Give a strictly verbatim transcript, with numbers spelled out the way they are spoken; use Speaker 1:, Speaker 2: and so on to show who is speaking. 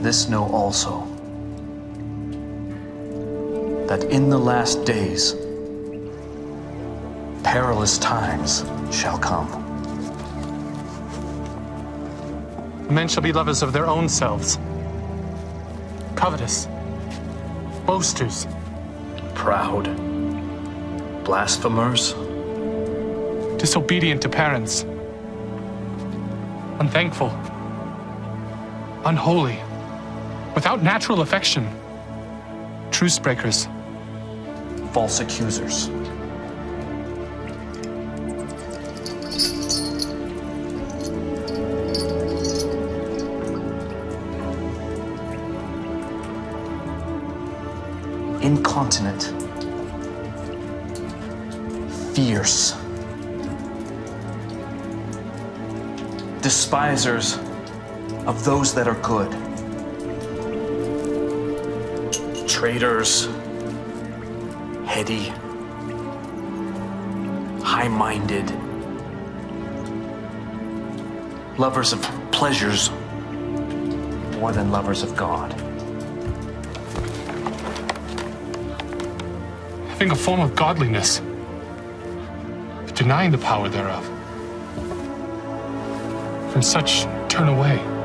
Speaker 1: This know also, that in the last days perilous times shall come.
Speaker 2: Men shall be lovers of their own selves, covetous, boasters,
Speaker 1: proud, blasphemers,
Speaker 2: disobedient to parents, unthankful, unholy, without natural affection, truce breakers,
Speaker 1: false accusers, incontinent, fierce, despisers of those that are good, traitors, heady, high-minded, lovers of pleasures more than lovers of God.
Speaker 2: Having a form of godliness, denying the power thereof. From such turn away.